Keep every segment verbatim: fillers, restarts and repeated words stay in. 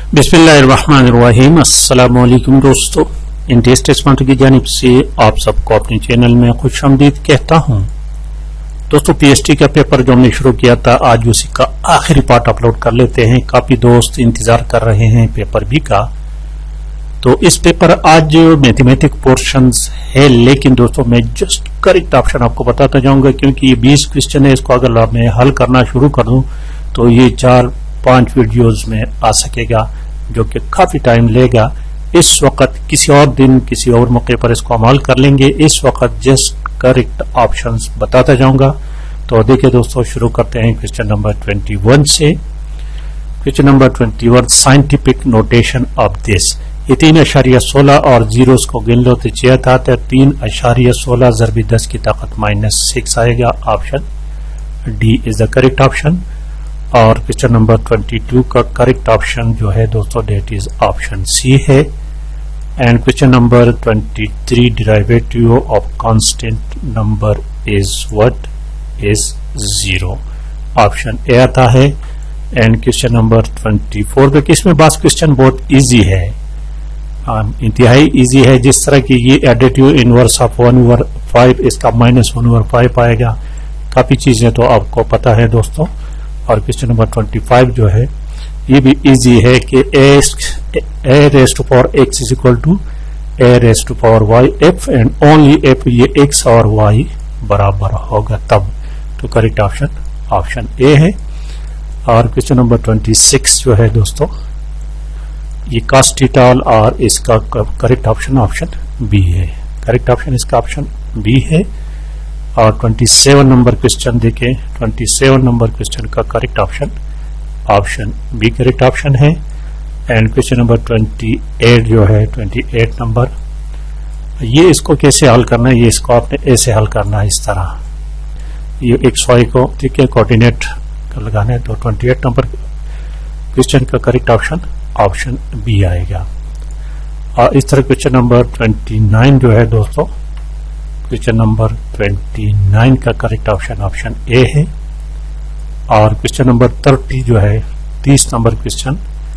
बिस्मिल्लाहिर्रहमानिर्रहीम। अस्सलामुअलैकुम दोस्तों, इंटेस्ट टेस्ट की जानिब से आप सबको अपने चैनल में खुशामदीद कहता हूं। दोस्तों, पीएचडी का पेपर जो हमने शुरू किया था, आज उसी का आखिरी पार्ट अपलोड कर लेते हैं। काफी दोस्त इंतजार कर रहे हैं पेपर बी का। तो इस पेपर आज मैथमेटिक पोर्शंस है, लेकिन दोस्तों मैं जस्ट करेक्ट ऑप्शन आपको बताता जाऊंगा, क्योंकि ये बीस क्वेश्चन है। इसको अगर मैं हल करना शुरू कर दूं तो ये चार पांच वीडियोस में आ सकेगा, जो कि काफी टाइम लेगा। इस वक्त किसी और दिन किसी और मौके पर इसको अमल कर लेंगे। इस वक्त जस्ट करेक्ट ऑप्शंस बताता जाऊंगा। तो देखिए दोस्तों, शुरू करते हैं क्वेश्चन नंबर इक्कीस से। क्वेश्चन नंबर इक्कीस, साइंटिफिक नोटेशन ऑफ दिस। ये तीन अशारिया सोलह और जीरोस को गिन लो तो छह था, तो तीन अशारिया सोलह जरबी दस की ताकत माइनस सिक्स आएगा। Option D is the correct option. और क्वेश्चन नंबर बाईस का करेक्ट ऑप्शन जो है दोस्तों, डेट इज ऑप्शन सी है। एंड क्वेश्चन नंबर तेईस, derivative of constant number is what is zero. Option A आता है। एंड क्वेश्चन नंबर चौबीस पे, इसमें बस क्वेश्चन बहुत इजी है, इंतहाई इजी है। जिस तरह की ये additive inverse of one over five, इसका माइनस वन ओवर फाइव आएगा। काफी चीजें तो आपको पता है दोस्तों। और क्वेश्चन नंबर पच्चीस जो है, ये भी इजी है कि a raised to power x is equal to a raised to power y if and only if, ये एक्स और वाई बराबर होगा तब। तो करेक्ट ऑप्शन ऑप्शन ए है। और क्वेश्चन नंबर छब्बीस जो है दोस्तों, ये cos थीटा और इसका करेक्ट ऑप्शन ऑप्शन बी है। करेक्ट ऑप्शन इसका ऑप्शन बी है। और सत्ताईस नंबर क्वेश्चन देखें, सत्ताईस नंबर क्वेश्चन का correct option option B correct option है। एंड क्वेश्चन नंबर अट्ठाईस जो है, अट्ठाईस नंबर, ये इसको कैसे हल करना है, ये इसको आपने ऐसे हल करना है इस तरह। ये एक्स वाई को ठीक है कोऑर्डिनेट लगाना है। तो अट्ठाईस नंबर क्वेश्चन का करेक्ट ऑप्शन ऑप्शन बी आएगा। और इस तरह क्वेश्चन नंबर उनतीस जो है दोस्तों, क्वेश्चन नंबर उनतीस का करेक्ट ऑप्शन ऑप्शन ए है। और क्वेश्चन नंबर तीस जो है, तीस नंबर क्वेश्चन,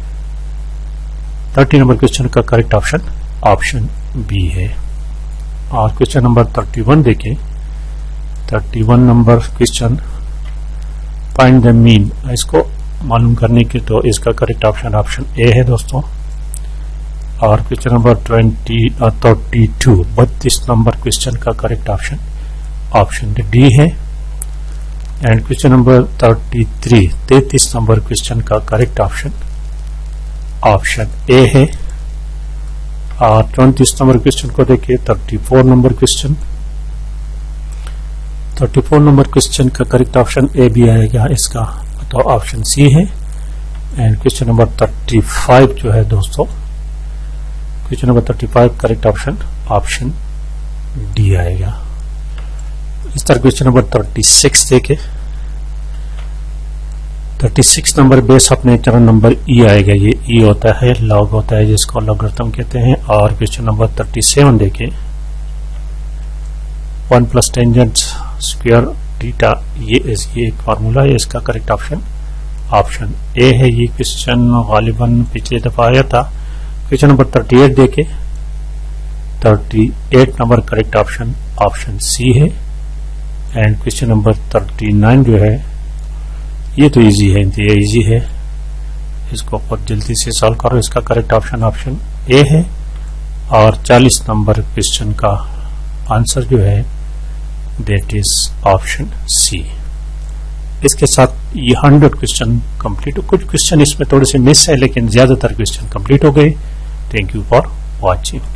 तीस नंबर क्वेश्चन का करेक्ट ऑप्शन ऑप्शन बी है। और क्वेश्चन नंबर इकतीस देखें, इकतीस number question, find the mean, इसको मालूम करने के, तो इसका करेक्ट ऑप्शन ऑप्शन ए है दोस्तों। और क्वेश्चन नंबर बत्तीस, बत्तीस नंबर क्वेश्चन का करेक्ट ऑप्शन ऑप्शन डी है। एंड क्वेश्चन नंबर तैंतीस, तैंतीस नंबर क्वेश्चन का करेक्ट ऑप्शन ऑप्शन ए है। और चौंतीस नंबर क्वेश्चन को देखिए, चौंतीस नंबर क्वेश्चन, चौंतीस नंबर क्वेश्चन का करेक्ट ऑप्शन ए भी आएगा इसका, तो ऑप्शन सी है। एंड क्वेश्चन नंबर पैंतीस जो है दोस्तों, क्वेश्चन नंबर पैंतीस करेक्ट ऑप्शन ऑप्शन डी आएगा। इस तरह क्वेश्चन नंबर छत्तीस देखे, छत्तीस नंबर बेस अपने चरण नंबर ई आएगा। ये ई होता है, लॉग होता है, जिसको लॉगरिथम कहते हैं। और क्वेश्चन नंबर सैंतीस देखे, one plus tangent square theta, ये ये एक फार्मूला है, इसका करेक्ट ऑप्शन ऑप्शन ए है। ये क्वेश्चन गालिबन पिछले दफा आया था। क्वेश्चन नंबर अड़तीस देखे, अड़तीस number correct option option C है। एंड क्वेश्चन नंबर उनतालीस जो है, ये तो इजी है, ये इजी है, इसको बहुत जल्दी से सॉल्व करो। इसका करेक्ट ऑप्शन ऑप्शन ए है। और चालीस नंबर क्वेश्चन का आंसर जो है, दैट इज ऑप्शन सी। इसके साथ ये हंड्रेड क्वेश्चन कंप्लीट। कुछ क्वेश्चन इसमें थोड़े से मिस है, लेकिन ज्यादातर क्वेश्चन कंप्लीट हो गए। Thank you for watching.